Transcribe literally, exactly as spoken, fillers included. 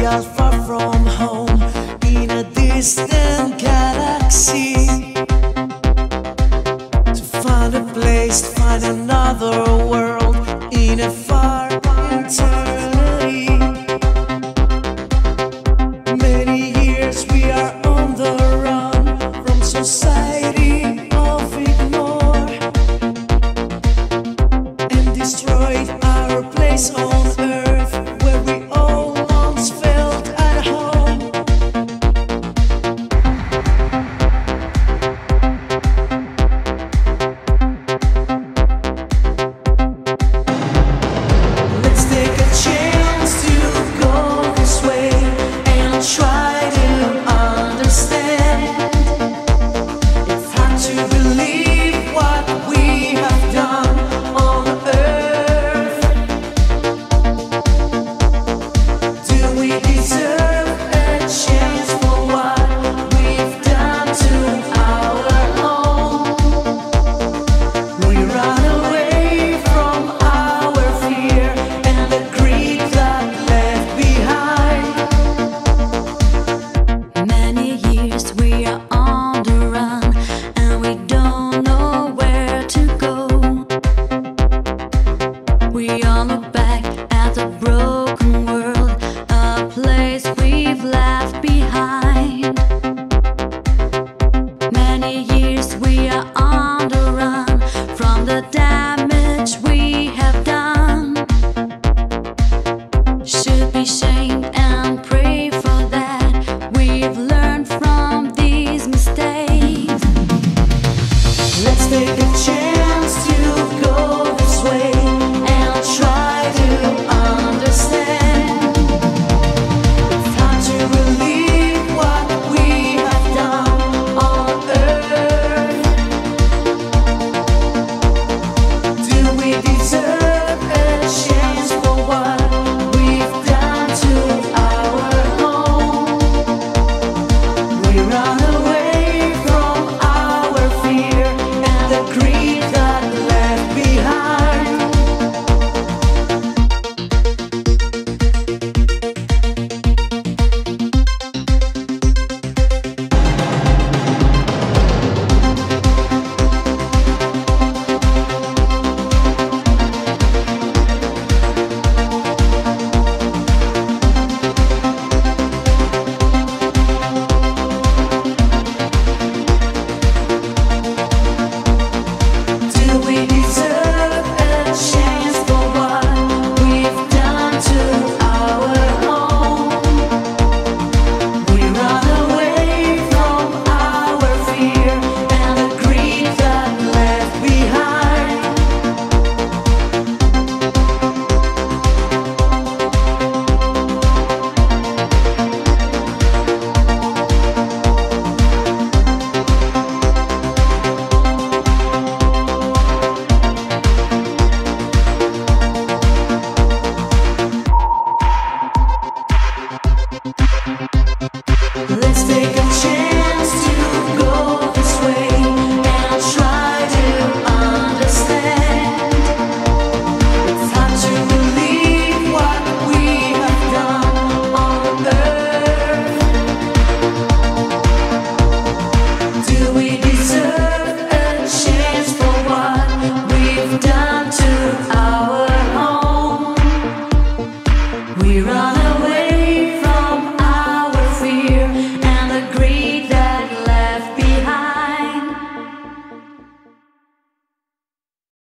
are far from home in a distant galaxy. To find a place, to find another world in a far eternity. Many years we are on the run from society of ignore, and destroyed our place on earth where we all once felt at home. Let's take a chance to go this way and try to understand. It's hard to believe what we have done on earth. Do we deserve a chance for what we've done to our home? We run away from our fear and the greed that left behind. Many years we are on the run and we don't know where to go. We all look back at the broken world, a place we've left behind. Many years we are on the run from the damage we have done. Should be shamed and pray for that. We've learned from these mistakes. Let's take a chance.